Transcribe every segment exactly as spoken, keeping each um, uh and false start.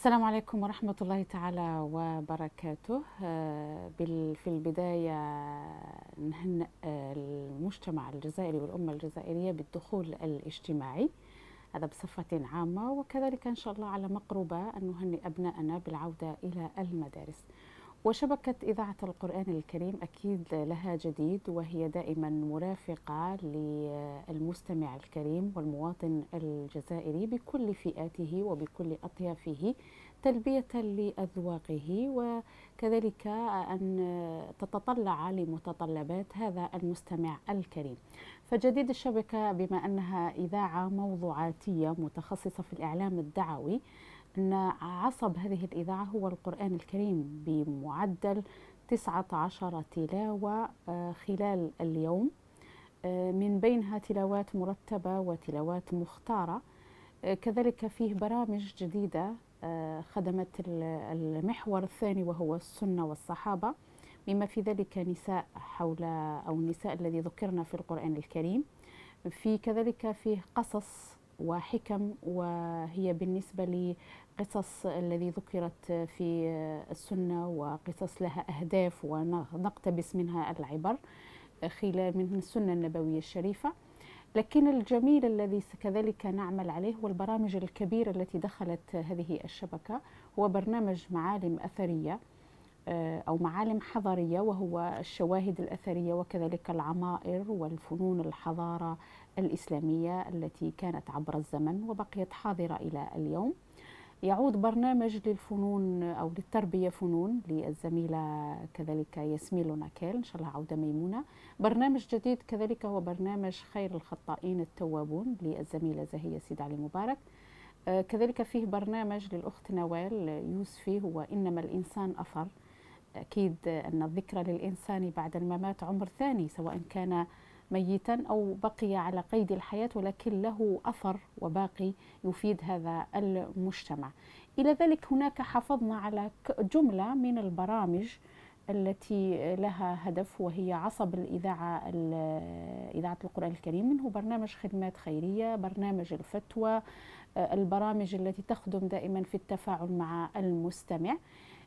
السلام عليكم ورحمة الله تعالى وبركاته. آه، بال- في البداية نهنئ آه، المجتمع الجزائري والأمة الجزائرية بالدخول الاجتماعي، هذا بصفة عامة، وكذلك إن شاء الله على مقربة أن نهنئ أبنائنا بالعودة إلى المدارس. وشبكة إذاعة القرآن الكريم أكيد لها جديد، وهي دائما مرافقة للمستمع الكريم والمواطن الجزائري بكل فئاته وبكل أطيافه، تلبية لأذواقه، وكذلك أن تتطلع لمتطلبات هذا المستمع الكريم. فجديد الشبكة بما أنها إذاعة موضوعاتية متخصصة في الإعلام الدعوي، أن عصب هذه الإذاعة هو القرآن الكريم بمعدل تسعة عشر تلاوة خلال اليوم، من بينها تلاوات مرتبة وتلاوات مختارة. كذلك فيه برامج جديدة خدمت المحور الثاني وهو السنة والصحابة، بما في ذلك نساء حول أو النساء الذي ذكرنا في القرآن الكريم. في كذلك فيه قصص وحكم، وهي بالنسبة لقصص الذي ذكرت في السنة وقصص لها أهداف ونقتبس منها العبر خلال من السنة النبوية الشريفة. لكن الجميل الذي كذلك نعمل عليه والبرامج الكبيرة التي دخلت هذه الشبكة هو برنامج معالم أثرية أو معالم حضارية، وهو الشواهد الأثرية وكذلك العمائر والفنون الحضارة الإسلامية التي كانت عبر الزمن وبقيت حاضرة إلى اليوم. يعود برنامج للفنون أو للتربية فنون للزميلة كذلك ياسمين ناكيل، إن شاء الله عودة ميمونة. برنامج جديد كذلك هو برنامج خير الخطائين التوابون للزميلة زهية سيد علي مبارك. كذلك فيه برنامج للأخت نوال يوسفي هو إنما الإنسان أثر. أكيد أن الذكرى للإنسان بعد الممات عمر ثاني، سواء كان ميتا أو بقي على قيد الحياة، ولكن له أثر وباقي يفيد هذا المجتمع. إلى ذلك هناك حافظنا على جملة من البرامج التي لها هدف، وهي عصب الإذاعة إذاعة القرآن الكريم، منه برنامج خدمات خيرية، برنامج الفتوى، البرامج التي تخدم دائما في التفاعل مع المستمع.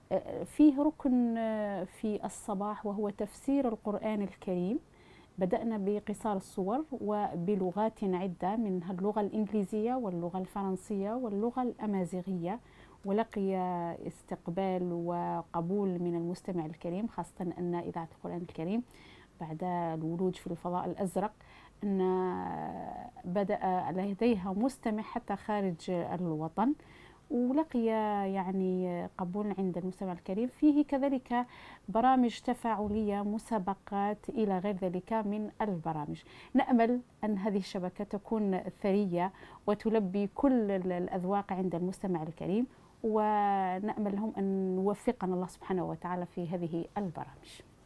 فيه ركن في الصباح وهو تفسير القرآن الكريم، بدأنا بقصار الصور وبلغات عدة منها اللغة الإنجليزية واللغة الفرنسية واللغة الأمازيغية، ولقي استقبال وقبول من المستمع الكريم، خاصة أن إذاعة القرآن الكريم بعد الولوج في الفضاء الأزرق أن بدأ لديها مستمع حتى خارج الوطن، ولقي يعني قبول عند المستمع الكريم. فيه كذلك برامج تفاعلية، مسابقات إلى غير ذلك من البرامج. نأمل أن هذه الشبكة تكون ثرية وتلبي كل الأذواق عند المستمع الكريم، ونأمل لهم أن يوفقنا الله سبحانه وتعالى في هذه البرامج.